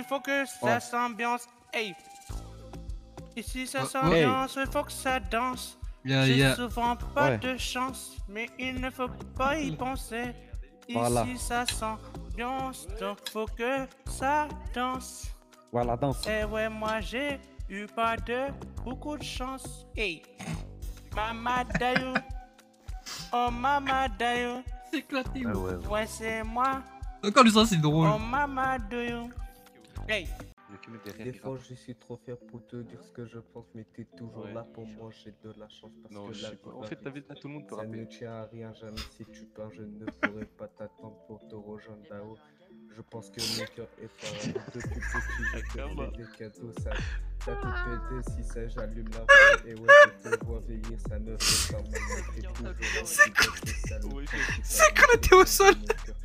il faut que ça s'ambiance. Hey. Ici, ça s'ambiance, il faut que ça danse. J'ai souvent pas de chance, mais il ne faut pas y penser. Ici, ça s'ambiance, donc faut que ça danse. Voilà, danse. Eh ouais, moi j'ai eu pas de beaucoup de chance. Hey. Mama Dayo. Oh Mama Dayo. C'est éclaté, ouais, c'est moi. Encore ça, c'est drôle. Oh Mama Dayo. Hey. Des fois, je suis trop fier pour te dire ce que je pense, mais t'es toujours là pour moi. J'ai de la chance parce que là, en fait, tout le monde peut ça rapper. ne tient à rien, jamais si tu pars, je ne pourrai pas t'attendre pour te rejoindre là-haut. Je pense que mon cœur est pas depuis petit, je te fais des cadeaux, ça t'as tout pété, si ça j'allume la feuille, et ouais, je te vois venir, ça me fait quand même. C'est quoi la tête au sol?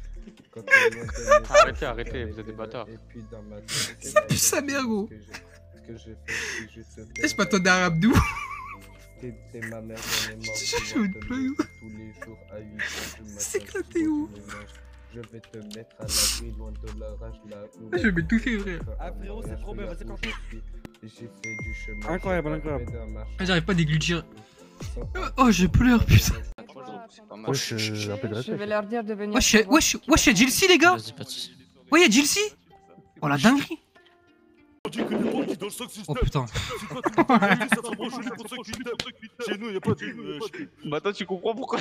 Arrêtez, vous êtes des bâtards. Ça pue sa mère, gros. C'est pas ton arabe d'où? T'es ma mère, Je vais te pleurer. tous les jours à 8 h du matin. C'est éclaté, où? Je vais te mettre à l'abri loin de la rage là où... Je vais m'étouffer, frère. Ah frérot, c'est trop bien, vas-y quand j'ai fait du chemin. Incroyable. J'arrive pas à déglutir. Oh, je pleure, putain. Wesh, un peu de Je respect. vais leur dire de venir. Wesh, y'a Jilcy, les gars. Ouais, y'a Jilcy. Oh, la dinguerie. Oh putain. Chez nous, y'a pas de. Maintenant, tu comprends pourquoi.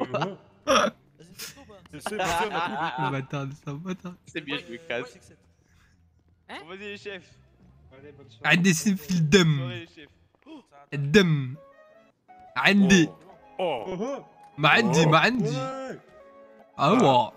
C'est Bâtard, c'est un bâtard. C'est bien, je me casse. Vas-y, les chefs. عندي سم في الدم Les chefs. الدم عندي ما عندي ايوا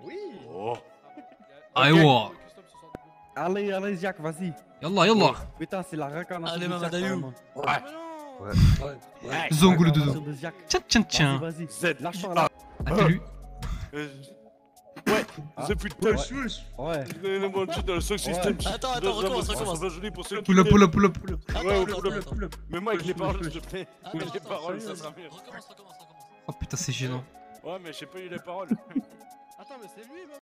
ايوا Allez, Jacques, vas-y. يلا Putain, c'est la réincarnation. Allez, de Mama Jacques, Dayou. vraiment. زونغولو Réincarnation doudou de Jacques. tiens Vas-y. Lâche-toi là. Attends-lui. Ouais, c'est putain. Ouais. Donnez-moi le dans le sock system. Attends, recommence. Ça va joli pour ceux qui. Pull up Attends. Mais moi avec les paroles, s'il te plaît. Avec les paroles, ça sera mieux. Recommence. Oh putain c'est gênant Ouais, mais j'ai pas eu les paroles. Attends, mais c'est lui,